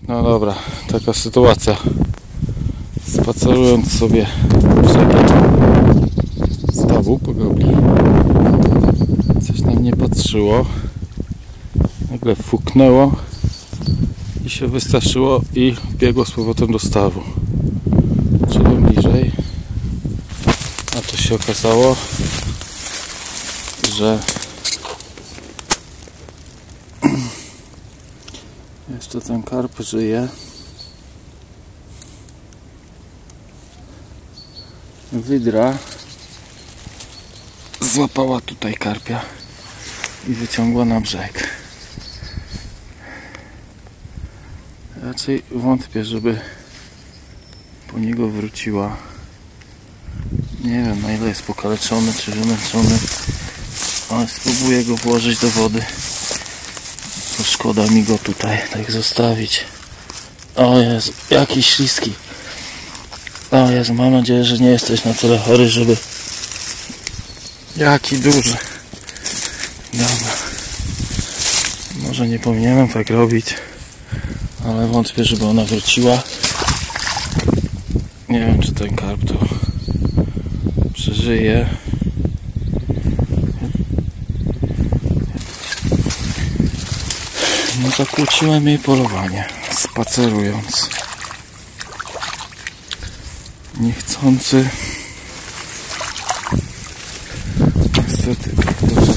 No dobra, taka sytuacja. Spacerując sobie brzegiem stawu po gobli, coś na mnie patrzyło, nagle fuknęło i się wystraszyło i biegło z powrotem do stawu. Szedłem bliżej, a to się okazało, że jeszcze ten karp żyje. Wydra złapała tutaj karpia i wyciągła na brzeg. Raczej wątpię, żeby po niego wróciła. Nie wiem, na ile jest pokaleczony czy wymęczony, ale spróbuję go włożyć do wody. To szkoda mi go tutaj tak zostawić. O Jezu, jaki śliski. O Jezu, mam nadzieję, że nie jesteś na tyle chory, żeby... Jaki duży. Dobra. Może nie powinienem tak robić, ale wątpię, żeby ona wróciła. Nie wiem, czy ten karp to przeżyje. No zakłóciłem jej polowanie, spacerując. Niechcący. Niestety,